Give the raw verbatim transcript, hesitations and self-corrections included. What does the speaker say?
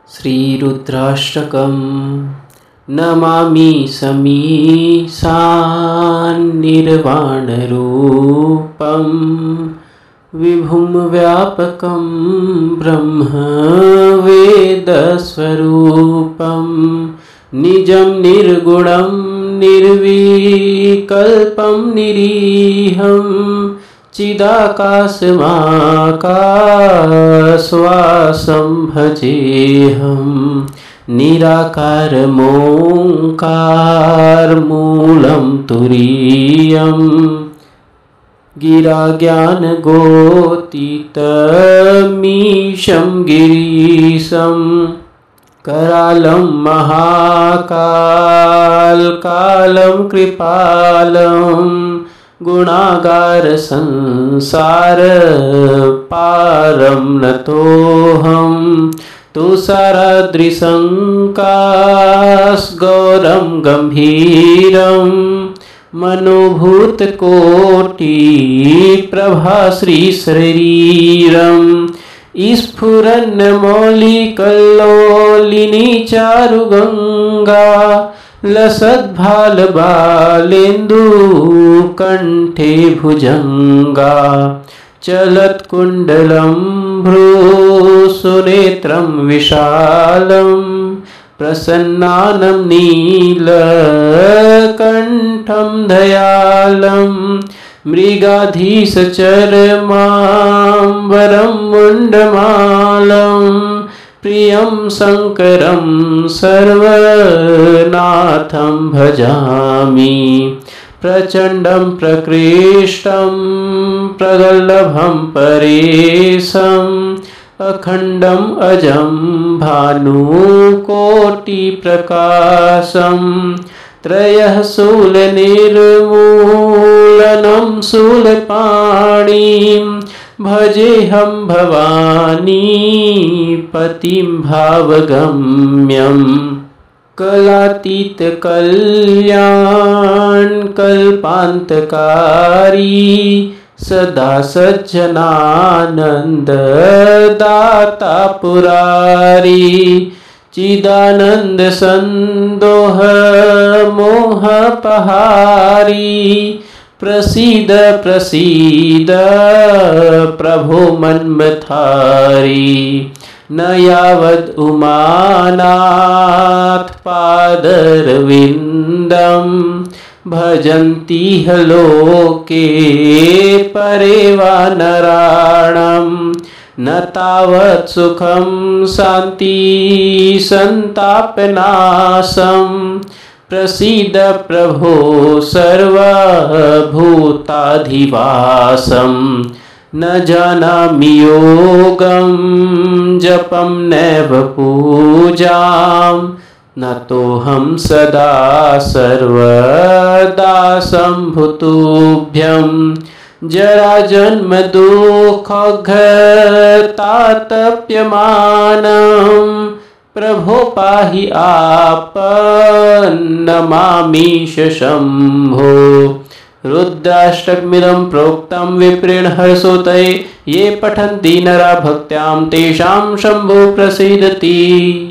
श्रीरुद्राष्टकं नमामि समीशान्निर्वाणरूपं विभुं व्यापकं ब्रह्म वेदस्वरूपं निजं निर्गुणं निर्विकल्पं निरीहं चिदाकाशमाकाशवासं भजेऽहं निराकारमोङ्कारमूलं तुरीयं गिराज्ञानगोतीतमीशं गिरीशं करालं महाकालकालं कृपालं गुणागार संसार पारं नतोऽहं तुषाराद्रिसङ्काशगौरं गम्भीरं मनोभूतकोटिप्रभाश्रीशरीरं स्फुरन्मौलिकल्लोलिनी चारुगङ्गा लसद्भालबालेन्दुकण्ठे भुजङ्गा चलत्कुण्डलं भ्रूसुनेत्रं विशालं प्रसन्नानं नीलकण्ठं दयालं मृगाधीशचर्माम्बरं मुण्डमालं प्रियं शङ्करं सर्वनाथं भजामि प्रचण्डं प्रकृष्टं प्रगल्भं परेशम् अखण्डम् अजं भानुकोटिप्रकाशं त्रयः शूलनिर्मूलनं शूलपाणिं भजेऽहं भवानी पतिं भावगम्यं कलातीतकल्याणकल्पान्तकारी सदा सज्जनानन्ददाता पुरारी चिदानन्दसन्दोह मोहपहारी प्रसीद प्रसीद प्रभो मन्मथारी न यावद् उमानाथ पादरविन्दं भजन्ति ह लोके परे वा नराणां न तावत् सुखं शान्ति सन्तापनाशं प्रसीद प्रभो सर्वभूताधिवासं न जानामि योगं जपं नैव पूजां न तोऽहं सदा सर्वदा सम्भुतुभ्यं जराजन्म दुःखघतातप्यमानं प्रभो पाहि आपन्नमामीश शम्भो रुद्राष्टकमिदं प्रोक्तं विप्रेण हर्षोदये ये पठन्ति नरा भक्त्यां तेषां शम्भो प्रसीदति।